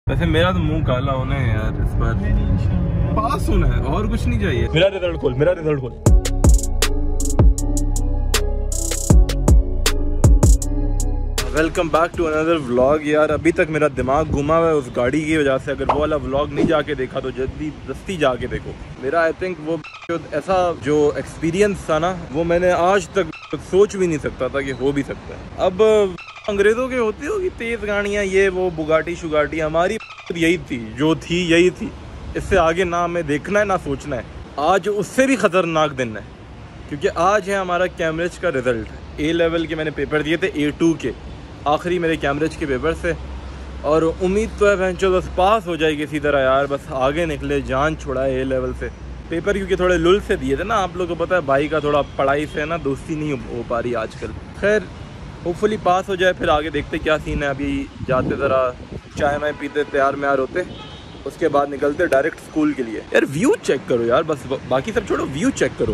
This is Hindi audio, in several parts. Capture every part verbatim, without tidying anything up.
वैसे मेरा तो मुंह काला होना है यार, इस बार पास होना है और कुछ नहीं चाहिए। मेरा रिजल्ट खोल, मेरा रिजल्ट खोल। Welcome back to another vlog. यार अभी तक मेरा दिमाग घुमा हुआ है उस गाड़ी की वजह से। अगर वो वाला व्लॉग नहीं जाके देखा तो जल्दी दस्ती जाके देखो। मेरा आई थिंक वो ऐसा जो एक्सपीरियंस था ना, वो मैंने आज तक सोच भी नहीं सकता था कि हो भी सकता है। अब अंग्रेज़ों के होती होगी तेज़ गाड़ियाँ, ये वो बुगाटी शुगाटी, हमारी यही थी जो थी यही थी। इससे आगे ना हमें देखना है ना सोचना है। आज उससे भी ख़तरनाक दिन है क्योंकि आज है हमारा कैम्ब्रिज का रिज़ल्ट। ए लेवल के मैंने पेपर दिए थे, ए टू के आखिरी मेरे कैम्ब्रिज के पेपर से, और उम्मीद तो है भैंचो बस पास हो जाएगी इसी तरह यार, बस आगे निकले, जान छुड़ाए ए लेवल से। पेपर क्योंकि थोड़े लुल से दिए थे ना, आप लोगों को पता है भाई का थोड़ा पढ़ाई से है ना दोस्ती नहीं हो पा रही आजकल। खैर होपफुली पास हो जाए, फिर आगे देखते क्या सीन है। अभी जाते ज़रा चाय वाय पीते, तैयार म्यार होते, उसके बाद निकलते डायरेक्ट स्कूल के लिए। यार व्यू चेक करो यार, बस बाकी सब छोड़ो, व्यू चेक करो।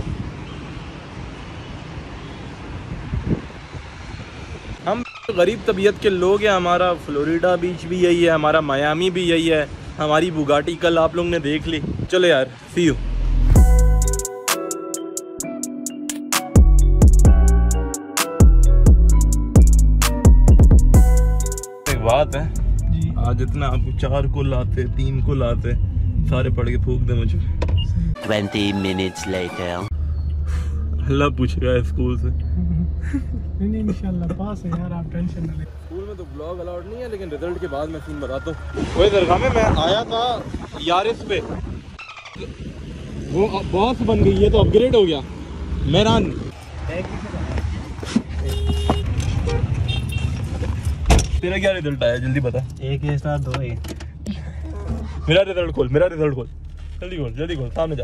हम गरीब तबीयत के लोग हैं, हमारा फ्लोरिडा बीच भी यही है, हमारा मायामी भी यही है, हमारी बुगाटी कल आप लोग ने देख ली। चलो यार, सी यू। एक बात है जी, आज इतना आप चार को लाते, तीन को लाते, सारे पढ़ के फूक दे मुझे। ट्वेंटी मिनट्स लेटर अल्लाह पूछ रहा है स्कूल से। नहीं नहीं इंशाल्लाह पास है यार, आप टेंशन ना लें। स्कूल में तो ब्लॉग अलाउड नहीं है, लेकिन रिजल्ट के बाद मैं सीन बताता हूँ। वही दरगाह में मैं आया था यारिस पे, वो बॉस बन गई है तो अपग्रेड हो गया। मेहरान तेरा क्या रिजल्ट आया जल्दी बता। एक ए स्टार दो ए। मेरा रिजल्ट खोल, मेरा रिजल्ट खोल, जल्दी खोल, जल्दी खोल, सामने जा।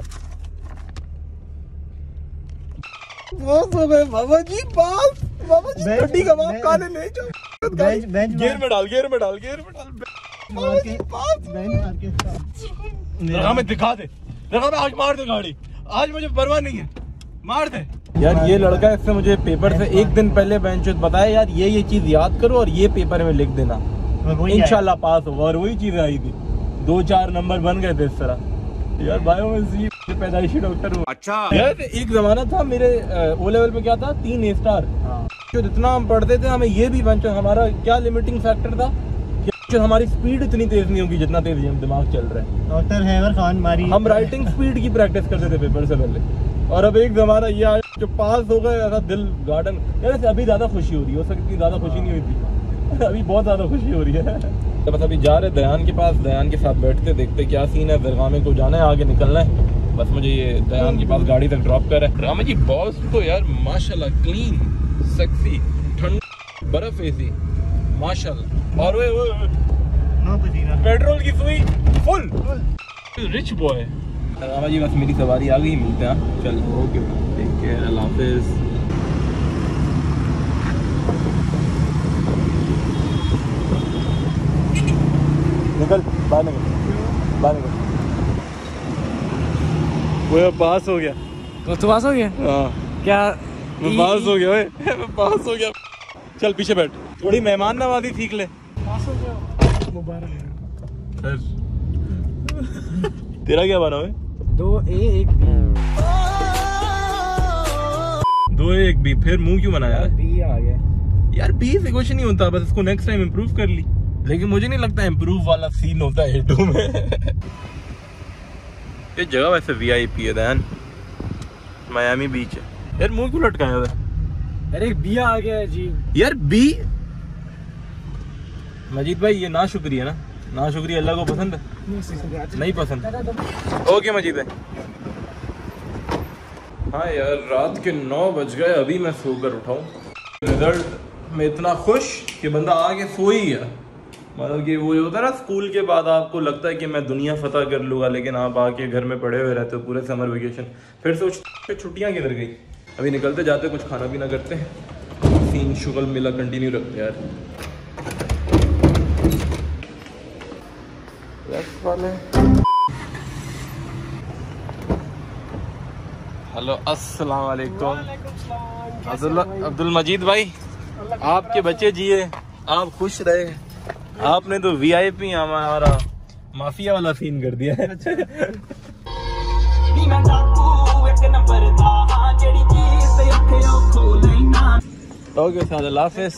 बॉस हो गए बाबा जी, बॉस बाबा जी, गड्डी का बाप काले ले जाओ। बेंच बेंच गियर में डाल, गियर में डाल, गियर में डाल, मार के बेंच मार के मेरा में दिखा दे, देखा मैं आज मार दे गाड़ी, आज मुझे परवाह नहीं है, मार दे। यार ये लड़का इससे मुझे पेपर से एक दिन पहले बेंचों बताया यार ये ये चीज याद करो और ये पेपर में लिख देना, इंशाल्लाह पास होगा। और वही चीज आई थी, दो चार नंबर बन गए थे इस तरह। यार बायो में सी पैदाइशी डॉक्टर हूँ। अच्छा यार एक जमाना था मेरे ओ लेवल पे क्या था, तीन ए स्टार। जो जितना हम पढ़ते थे हमें ये भी बेंचो, हमारा क्या लिमिटिंग फैक्टर था कि हमारी स्पीड इतनी तेज नहीं होगी जितना तेज हम दिमाग चल रहा है। डॉक्टर हैवर खान मारी, हम राइटिंग स्पीड की प्रैक्टिस करते थे पेपर से पहले। और अब एक जमाना ये आया जो पास हो गए, ऐसा दिल गार्डन। यार अभी ज्यादा खुशी हो रही है, हो सकती ज्यादा खुशी नहीं हुई थी, अभी बहुत ज्यादा खुशी हो रही है। तो बस अभी जा रहे दयान के पास, दयान के साथ बैठते देखते क्या सीन है। दरगाह को जाना है, आगे निकलना है, बस मुझे ये दयान के पास गाड़ी तक ड्रॉप कर रहा है। रामा जी बॉस तो यार माशाल्लाह क्लीन, सेक्सी, ठंड, बर्फ एसी माशाल्लाह। और वे वो पेट्रोल की सुई full, rich boy. Rama ji बस मेरी सवारी आ गई, मिलते हैं। चल ओके, टेक केयर, अल्लाह हाफिज। निकल बाहर, निकल बाहर, निकल। वो पास हो गया। तो तू पास हो गया? हाँ क्या मैं पास हो गया, ओए मैं पास हो गया। चल पीछे बैठ, थोड़ी मेहमान नवाजी सीख ले। पास हो गया, मुबारक। तेरा क्या बना हुआ? दो ए एक बी। दो ए एक बी, फिर मुंह क्यों बनाया? बी आ गया यार। बी से कुछ नहीं होता, बस इसको नेक्स्ट टाइम इम्प्रूव कर ली। लेकिन मुझे नहीं लगता इम्प्रूव वाला सीन होता है ए टू में। ये जगह वैसे वी आई पी है दयान, मायामी बीच है। यार मुंह क्यों लटकाया था? अरे एक बी आ गया जी। यार बी मजीद भाई, ये ना शुक्रिया ना, ना शुक्रिया अल्लाह को पसंद है? नहीं पसंद। ओके मजीद भाई। हाँ यार रात के नौ बज गए, अभी मैं सोकर उठाऊं। रिजल्ट में इतना खुश कि बंदा आगे सो ही गया। मतलब कि वो होता है ना स्कूल के बाद आपको लगता है कि मैं दुनिया फतह कर लूँगा, लेकिन आप आके घर में पड़े हुए रहते हो पूरे समर वेकेशन। फिर सोचते छुट्टियाँ किधर गई। अभी निकलते जाते कुछ खाना पीना करते हैं, सीन शुगल मिला कंटिन्यू रखते यार। वाले हेलो अस्सलाम वालेकुम। अब्दुल अब्दुल मजीद भाई, आपके बच्चे जिए, आप खुश रहे, आपने तो वीआईपी हमारा माफिया वाला सीन कर दिया है। ओके सर, अल्लाह हाफिज़।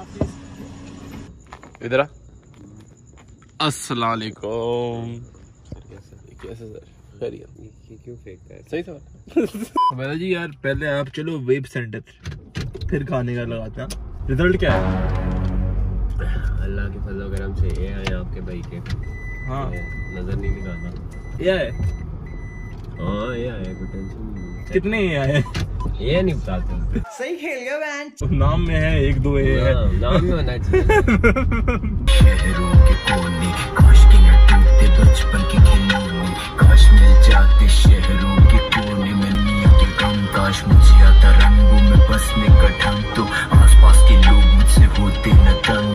इधर आ। अस्सलाम वालेकुम। कैसे सर? खैरियत? क्यों फेंकता है? सही था। मेरा जी यार, पहले आप चलो वेब सेंटर, फिर खाने का लगाते हैं। रिजल्ट क्या है? अल्लाह के फजल करम से ये आए आपके भाई के। हाँ, नजर नहीं निकालना। ये आए? हाँ ये आए, कोई टेंशन नहीं। कितने ये आए? ये नहीं बताते। सही खेल गया बैंच। नाम में है एक दो ये है। नाम में होना चाहिए। शहरों के कोने काश के न टूटते बचपन के खिलौने, काश मिल जाते शहरों के कोने में मियां के गम, काश मुझे आता रंगों में बस में कठंग, तो आसपास के लोग मुझसे होते न तंग।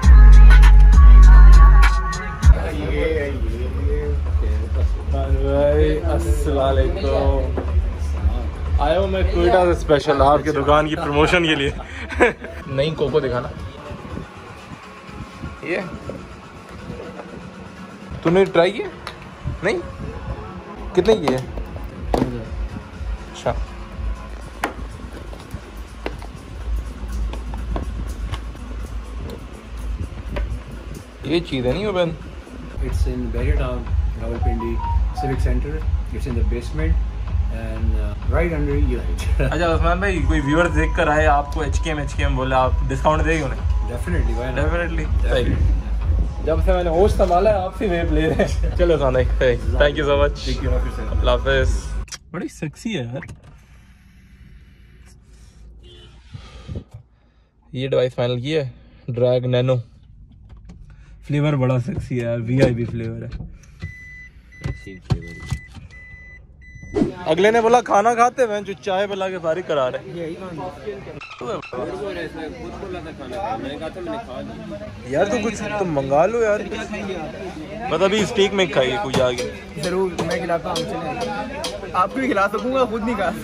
अस्सलाम वालेकुम। आया हूँ मैं क्वेटा से स्पेशल आपके दुकान की प्रमोशन के लिए। नई कोको दिखाना। ये तूने ट्राई किया? नहीं? कितने की है? अच्छा, ये चीज़ है नहीं open. It's in Barrier Town, Rawalpindi Civic Center. It's in the basement and uh, right under your height. अच्छा उस्मान भाई, कोई व्यूअर देख कर आए आपको एच के एम एच के एम बोले, आप डिस्काउंट देंगे उन्हें? Definitely, why not? डेफिनेटली। सही। जब से मैंने होश संभाला है आपसे वेब ले रहे हैं। चलो उस्मान भाई, थैंक यू सो मच। अल्लाह हाफिज़। बड़ी सेक्सी है यार ये डिवाइस। फाइनल की है ड्रैग नैनो। फ्लेवर बड़ा सेक्सी है यार, वीआईपी फ्लेवर है। अगले ने बोला खाना खाते हैं, जो चाय पिला के फारिग करा रहे हैं। यार तो कुछ तुम मंगा लो यार। बस अभी स्टीक में खाइए कुछ आगे। जरूर मैं खिलाता हूँ, आपको भी खिला सकूंगा, खुद नहीं खा।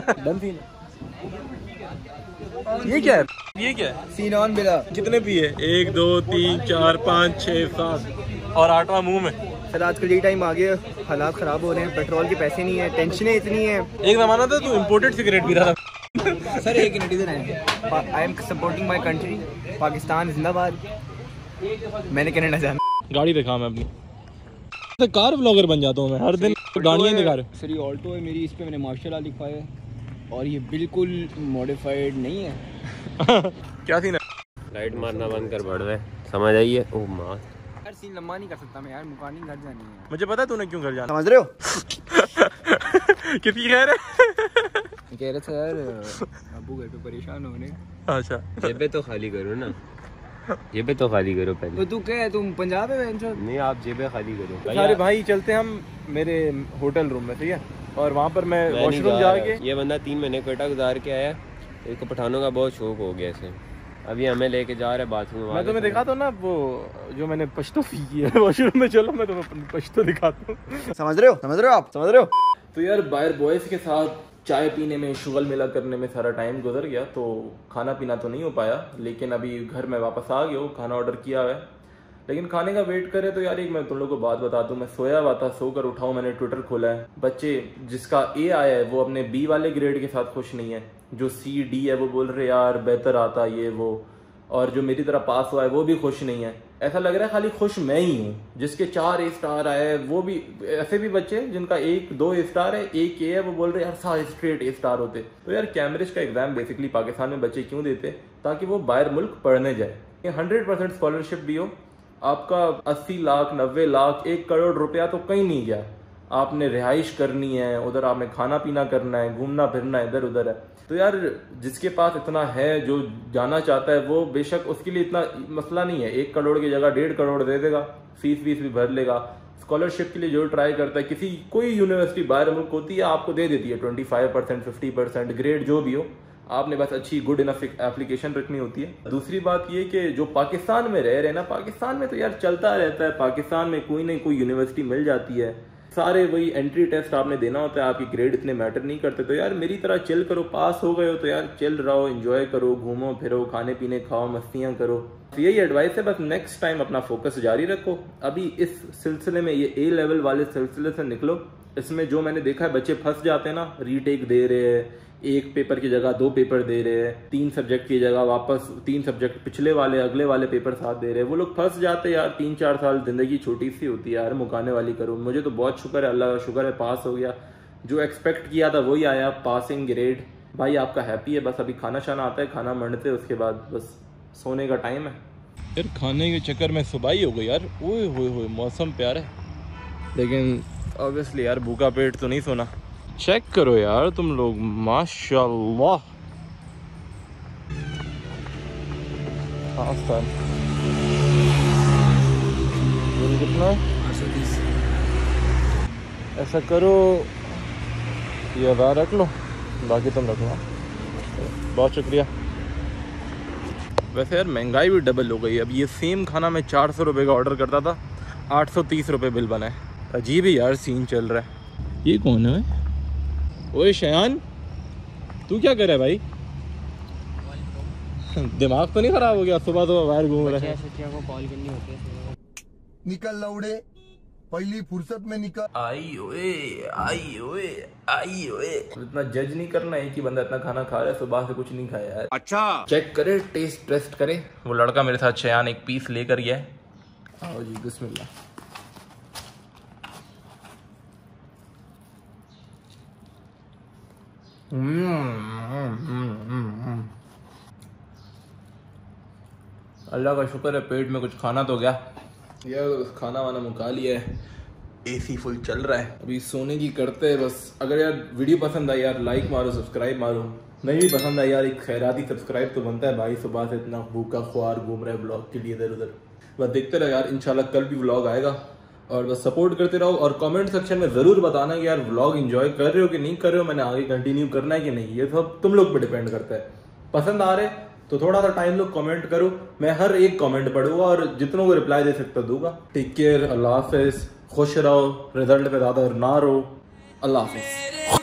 ये क्या है? ये क्या है? सीन ऑन बिला। कितने पिए? एक दो तीन चार पाँच छः सात और आठवां मुंह में। सर आजकल ये टाइम आ गया, हालात ख़राब हो रहे हैं, पेट्रोल के पैसे नहीं है, टेंशनें इतनी हैं। एक ज़माना था तू इम्पोर्टेड सिगरेट पी रहा था। सर एक नेटिजन है, I am supporting my country, Pakistan जिंदाबाद। मैंने कनाडा जाना। गाड़ी दिखा मैं अपनी, तो कार ब्लॉगर बन जाता हूँ मैं, हर दिन गाड़ियाँ दिखा रहे। सर ये ऑल्टो है मेरी, इस पे मैंने मार्शल आर्ट लिखा है और ये बिल्कुल मॉडिफाइड नहीं है। क्या सीन है? लाइट मारना बंद कर बढ़ रहे, समझ आइए। ओ माँ यार सीन लंबा नहीं कर सकता मैं यार, मुकानी घर जानी है। मुझे पता है तूने क्यों घर जाना। समझ रहे हो? किसकी कह रहे? कह रहे थे यार अबू घर पे परेशान होने। अच्छा, जेबे तो खाली करो ना, जेबे तो खाली करो पहले। तो तू क्या है, तुम पंजाब है? नहीं आप जेबे खाली करो। सारे भाई चलते हम मेरे होटल रूम में, ठीक है? और वहाँ पर मैं मैं नहीं वॉशरूम जा जाके। ये बंदा तीन महीने कोयटा गुजार के आया, इसको पठानों का बहुत शौक हो गया इसे। अभी हमें लेके जा रहे बाथरूम। मैं तुम्हें दिखाता हूँ ना वो जो मैंने पश्तो सीखी है वॉशरूम में। चलो मैं तुम्हें पश्तो दिखाता हूँ। समझ रहे हो? समझ रहे हो आप? समझ रहे हो? तो यार बाहर बॉयज़ के साथ चाय पीने में, शुगल मिला करने में सारा टाइम गुजर गया, तो खाना पीना तो नहीं हो पाया। लेकिन अभी घर में वापस आ गया हूँ, खाना ऑर्डर किया हुआ है। लेकिन खाने का वेट करे तो यार एक मैं तुम लोगों को बात बता दूं, मैं सोया हुआ था, सोकर उठाऊं, मैंने ट्विटर खोला है। बच्चे जिसका ए आया है वो अपने बी वाले ग्रेड के साथ खुश नहीं है, जो सी डी है वो बोल रहे यार बेहतर आता ये वो, और जो मेरी तरह पास हुआ है वो भी खुश नहीं है। ऐसा लग रहा है खाली खुश मैं ही हूँ। जिसके चार ए स्टार आए वो भी, ऐसे भी बच्चे जिनका एक दो ए स्टार है, एक ए है, वो बोल रहे यार सारे स्ट्रेट ए स्टार होते। तो यार कैम्ब्रिज का एग्जाम बेसिकली पाकिस्तान में बच्चे क्यों देते? ताकि वो बाहर मुल्क पढ़ने जाए। ये हंड्रेड परसेंट स्कॉलरशिप भी हो, आपका अस्सी लाख नब्बे लाख एक करोड़ रुपया तो कहीं नहीं गया। आपने रिहाइश करनी है, उधर आपने खाना पीना करना है, घूमना फिरना इधर उधर है। तो यार जिसके पास इतना है, जो जाना चाहता है, वो बेशक उसके लिए इतना मसला नहीं है। एक करोड़ की जगह डेढ़ करोड़ दे देगा, फीस वीस भी भर लेगा। स्कॉलरशिप के लिए जो ट्राई करता है, किसी कोई यूनिवर्सिटी बाहर मुल्क होती है आपको दे देती है twenty five percent fifty percent grade जो भी हो, आपने बस अच्छी गुड इनफ एप्लीकेशन रखनी होती है। दूसरी बात ये कि जो पाकिस्तान में रह रहे हैं ना, पाकिस्तान में तो यार चलता रहता है, पाकिस्तान में कोई ना कोई यूनिवर्सिटी मिल जाती है। सारे वही एंट्री टेस्ट आपने देना होता है, आपकी ग्रेड इतने मैटर नहीं करते। तो यार मेरी तरह चिल करो, पास हो गए हो तो यार चिल रहो, एंजॉय करो, घूमो फिरो, खाने पीने खाओ, मस्तियाँ करो। तो यही एडवाइस है, बस नेक्स्ट टाइम अपना फोकस जारी रखो। अभी इस सिलसिले में, ये ए लेवल वाले सिलसिले से निकलो। इसमें जो मैंने देखा है, बच्चे फंस जाते हैं ना, रीटेक दे रहे हैं, एक पेपर की जगह दो पेपर दे रहे हैं, तीन सब्जेक्ट की जगह वापस तीन सब्जेक्ट पिछले वाले अगले वाले पेपर साथ दे रहे हैं, वो लोग फंस जाते हैं यार। तीन चार साल जिंदगी छोटी सी होती है यार, मुकाने वाली करो। मुझे तो बहुत शुक्र है, अल्लाह का शुक्र है, पास हो गया। जो एक्सपेक्ट किया था वही आया, पासिंग ग्रेड। भाई आपका हैप्पी है, बस अभी खाना शाना आता है, खाना मंडते, उसके बाद बस सोने का टाइम है यार। खाने के चक्कर में सुबह ही हो गई यार। ओए होए होए, मौसम प्यारा है, लेकिन ऑब्वियसली यार भूखा पेट तो नहीं सोना। चेक करो यार तुम लोग, माशाल्लाह। हाँ सर, कितना? ऐसा करो, ये आधार रख लो, बाकी तुम रख लो। बहुत शुक्रिया। वैसे यार महंगाई भी डबल हो गई। अब ये सेम खाना मैं चार सौ रुपये का ऑर्डर करता था, आठ सौ तीस रुपये बिल बना है। अजीब ही यार सीन चल रहा है। ये कौन है? ओए शयान, तू क्या कर रहा है भाई? दिमाग तो नहीं खराब हो गया? सुबह तो बाहर घूम रहा है। को कॉल करनी होती है। निकल लौड़े, पहली फुर्सत में निकल। आई ओए, आई ओए, आई ओए। इतना जज नहीं करना, एक ही बंदा इतना खाना खा रहा है, सुबह से कुछ नहीं खाया यार। अच्छा, चेक करे, टेस्ट टेस्ट करे। वो लड़का मेरे साथ शयान एक पीस लेकर गया है। आओ जी, बिस्मिल्लाह। अल्लाह का शुक्र है, पेट में कुछ खाना तो गया यार। खाना वाना मुका लिया है, एसी फुल चल रहा है। अभी सोने की करते हैं बस। अगर यार वीडियो पसंद आई यार, लाइक मारो, सब्सक्राइब मारो। नहीं भी पसंद आई यार, एक खैराती सब्सक्राइब तो बनता है भाई। सुबह से इतना भूखा ख्वार घूम रहा है ब्लॉग के लिए इधर उधर। बस देखते रहो यार, इंशाल्लाह कल भी व्लॉग आएगा, और बस सपोर्ट करते रहो। और कमेंट सेक्शन में ज़रूर बताना कि यार व्लॉग एंजॉय कर रहे हो कि नहीं कर रहे हो, मैंने आगे कंटिन्यू करना है कि नहीं। ये सब तुम लोग पे डिपेंड करता है। पसंद आ रहे तो थोड़ा सा टाइम लो, कमेंट करो, मैं हर एक कमेंट पढ़ूंगा और जितनों को रिप्लाई दे सकता दूंगा। टेक केयर, अल्लाह हाफिज, खुश रहो, रिजल्ट पे ज़्यादा ना रहो, अल्लाह हाफिज।